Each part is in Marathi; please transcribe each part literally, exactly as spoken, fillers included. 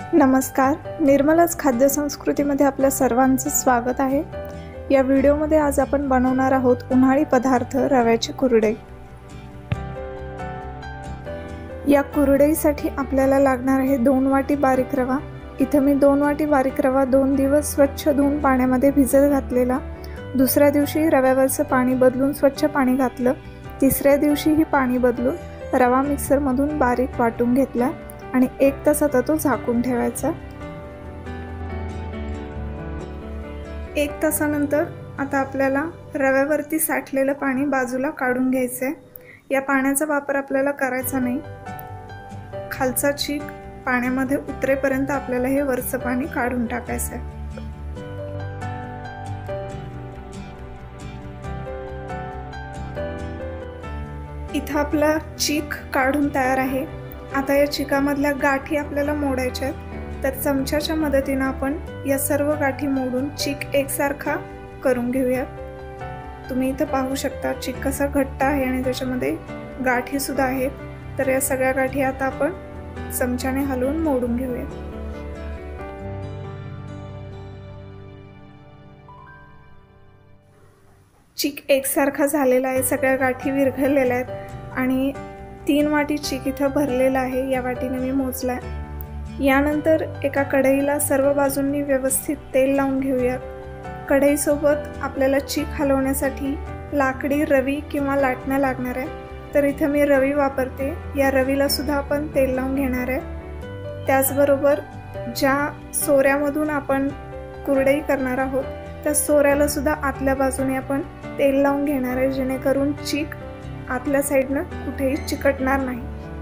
नमस्कार, निर्मलाच खाद्य संस्कृतीमध्ये आपल्या सर्वांचं स्वागत आहे। या व्हिडिओमध्ये आज आपण बनवणार आहोत उन्हाळी पदार्थ रव्याची कुरडई। या कुरडईसाठी आपल्याला लागणार आहे दोन वाटी बारीक रवा। इथे मी दोन वाटी बारीक रवा दोन दिवस स्वच्छ धुवून पाण्यामध्ये भिजत घातलेला। दुसऱ्या दिवशी रव्यावरचं पाणी बदलून स्वच्छ पाणी घातलं। तिसऱ्या दिवशी ही पाणी बदलून रवा मिक्सरमधून बारीक वाटून घेतला आणि एक तास आता तो झाकून ठेवायचा। एक तासानंतर आता आपल्याला रव्यावरती साठलेलं पाणी बाजूला काढून घ्यायचंय। या पाण्याचा वापर आपल्याला करायचा नाही। खालचा चीक पाण्यामध्ये उतरेपर्यंत आपल्याला हे वरचं पाणी काढून टाकायचं आहे। इथं आपला चीक काढून तयार आहे। आता या चिकामधल्या गाठी आपल्याला मोडायच्या आहेत, तर चमच्याच्या मदतीने आपण या सर्व गाठी मोडून चीक एकसारखा करून घेऊयात। तुम्ही इथं पाहू शकता चीक कसा घट्ट आहे आणि त्याच्यामध्ये गाठी सुद्धा आहेत। तर या सगळ्या गाठी आता आपण चमच्याने हलवून मोडून घेऊयात। चीक एकसारखा झालेला आहे, सगळ्या गाठी विरघळलेल्या आहेत आणि तीन वाटी चीक इथं भरलेला आहे। या वाटीने मी मोजलाय। यानंतर एका कढईला सर्व बाजूंनी व्यवस्थित तेल लावून घेऊयात। कढईसोबत आपल्याला चीक हलवण्यासाठी लाकडी रवी किंवा लाटणं लागणार आहे, तर इथं मी रवी वापरते। या रवीला सुद्धा आपण तेल लावून घेणार आहे। त्याचबरोबर ज्या सोऱ्यामधून आपण कुरडई करणार आहोत त्या सोऱ्याला सुद्धा आतल्या बाजूने आपण तेल लावून घेणार आहे, जेणेकरून चीक आतल्या साईडनं कुठेही चिकटणार नाही।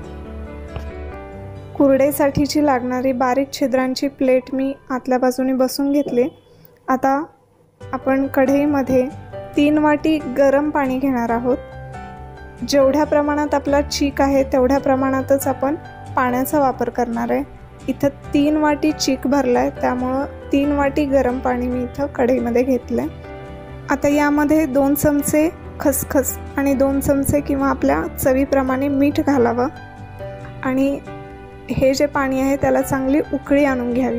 कुरडईसाठीची लागणारी बारीक छिद्रांची प्लेट मी आतल्या बाजूने बसवून घेतली। आता आपण कढईमध्ये तीन वाटी गरम पाणी घेणार आहोत। जेवढ्या प्रमाणात आपला चीक आहे तेवढ्या प्रमाणातच आपण पाण्याचा वापर करणार आहे। इथं तीन वाटी चीक भरलाय, त्यामुळं तीन वाटी गरम पाणी मी इथं कढईमध्ये घेतलंय। आता यामध्ये दोन चमचे खसखस आणि दोन चमचे किंवा आपल्या चवीप्रमाणे मीठ घालावं आणि हे जे पाणी आहे त्याला चांगली उकळी आणून घ्यावी।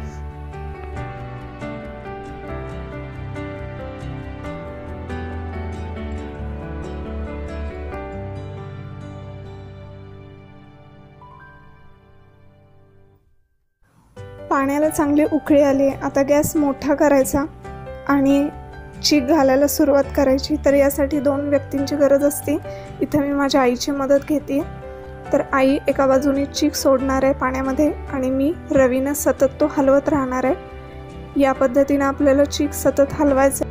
पाण्याला चांगली उकळी आली। आता गॅस मोठा करायचा आणि चीक घालायला सुरुवात करायची। तर यासाठी दोन व्यक्तींची गरज असते। इथं मी माझ्या आईची मदत घेते। तर आई एका बाजूने चीक सोडणार आहे पाण्यामध्ये आणि मी रवीनं सतत तो हलवत राहणार आहे। या पद्धतीने आपल्याला चीक सतत हलवायचा।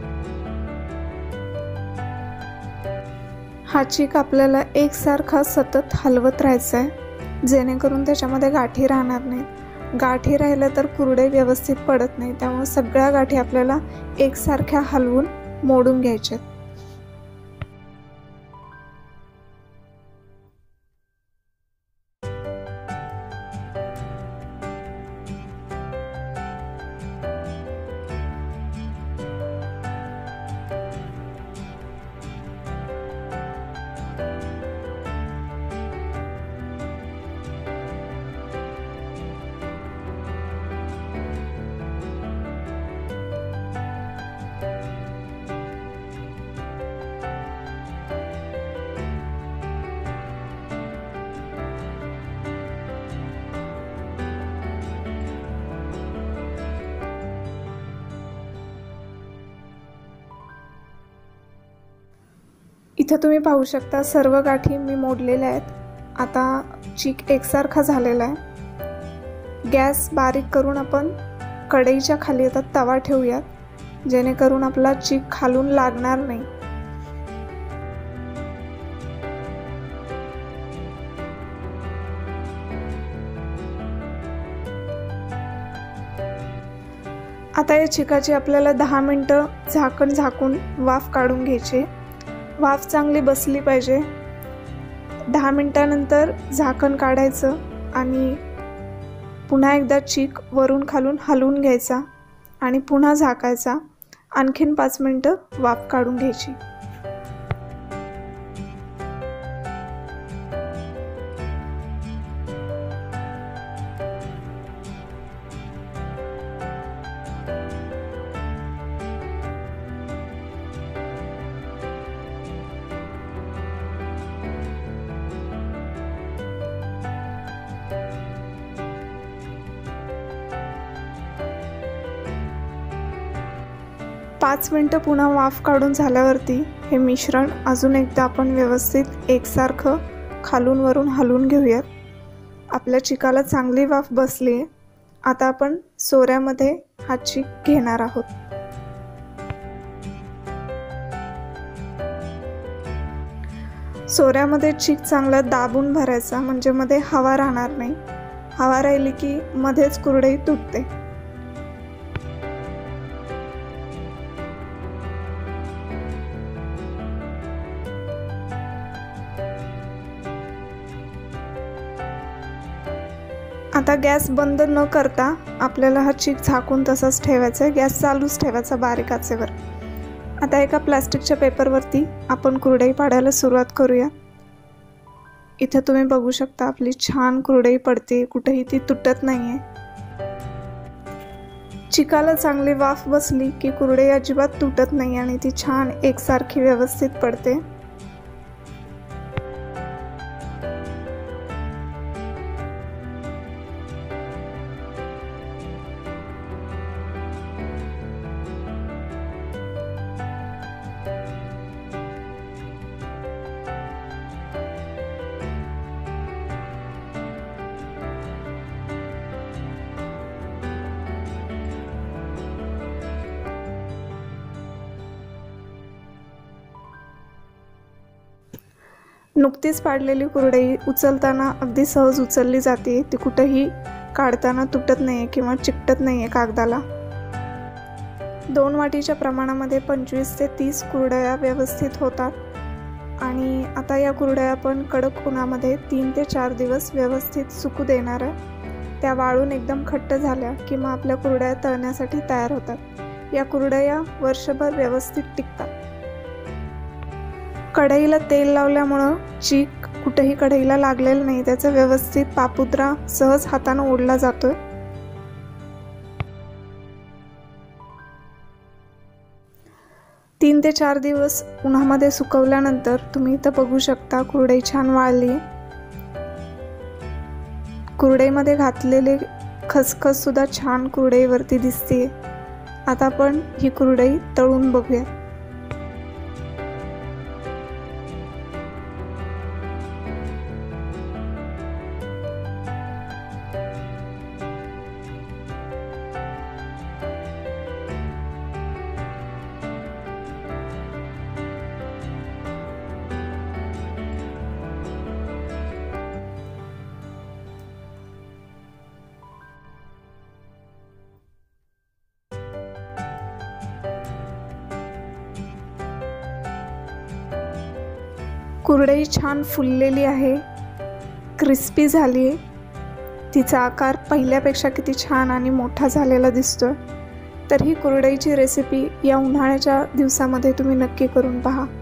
हा चीक आपल्याला एकसारखा सतत हलवत राहायचा आहे, जेणेकरून त्याच्यामध्ये गाठी राहणार नाही। गाठी राहिल्या तर कुरडई व्यवस्थित पडत नाही, त्यामुळे सगळ्या गाठी आपल्याला एकसारख्या हलवून मोडून घ्यायच्या। इथं तुम्ही पाहू शकता सर्व गाठी मी मोडलेल्या आहेत। आता चीक एकसारखा झालेला आहे। गॅस बारीक करून आपण कढईच्या खाली आता तवा ठेवूयात, जेणेकरून आपला चीक खालून लागणार नाही। आता या चिकाची आपल्याला दहा मिनिटं झाकण झाकून वाफ काढून घ्यायची। वाफ चांगली बसली पाहिजे। दहा मिनिटानंतर झाकण काढायचं आणि पुन्हा एकदा चीक वरून खालून हलवून घ्यायचा आणि पुन्हा झाकायचा। आणखीन पाच मिनिटं वाफ काढून घ्यायची। पाच मिनटं पुन्हा वाफ काढून झाल्यावरती हे मिश्रण अजून एकदा आपण व्यवस्थित एकसारखं खालून वरून हलवून घेऊयात. आपल्या चिकाला चांगली वाफ बसली आहे. आता आपण सोऱ्यामध्ये हा चीक घेणार आहोत. सोऱ्यामध्ये चीक चांगला दाबून भरायचा, म्हणजे मध्ये हवा राहणार नाही. हवा राहिली की मध्येच कुरडई तुटते. आता गॅस बंद न करता आपल्याला हा चीक झाकून तसाच ठेवायचा आहे. गॅस चालूच ठेवायचा बारीक आचेवर. आता एका प्लास्टिकच्या पेपरवरती आपण कुरडई पाडायला सुरुवात करूया. इथे तुम्ही बघू शकता आपली छान कुरडई पडते, कुठेही ती तुटत नाहीये. चिकाला चांगली वाफ बसली की कुरडई अजिबात तुटत नाही आणि ती छान एकसारखी व्यवस्थित पडते. नुकतीच पाडलेली कुरडई उचलताना अगदी सहज उचलली जाते. ती कुठेही काढताना तुटत नाही किंवा चिकटत नाही आहे कागदाला. दोन वाटीच्या प्रमाणामध्ये पंचवीस ते तीस कुरडया व्यवस्थित होतात. आणि आता या कुरडया आपण कडक उन्हामध्ये तीन ते चार दिवस व्यवस्थित सुकू देणार आहे. त्या वाळून एकदम घट्ट झाल्या की मग आपल्या कुरडया तळण्यासाठी तयार होतात. या कुरडया वर्षभर व्यवस्थित टिकतात. कढईला तेल लावल्यामुळं चीक कुठेही कढईला लागलेलं नाही. त्याचा व्यवस्थित पापुद्रा सहज हाताने ओढला जातोय. तीन ते चार दिवस उन्हामध्ये सुकवल्यानंतर तुम्ही इथं बघू शकता कुरडई छान वाळली. कुरडईमध्ये घातलेले खसखस सुद्धा छान कुरडईवरती दिसते. आता आपण ही कुरडई तळून बघूया. कुरडई छान फुललेली आहे, क्रिस्पी झाली आहे. तिचा आकार पहिल्यापेक्षा किती छान आणि मोठा झालेला दिसतोय. तर ही कुरडईची रेसिपी या उन्हाळ्याच्या दिवसामध्ये तुम्ही नक्की करून पहा.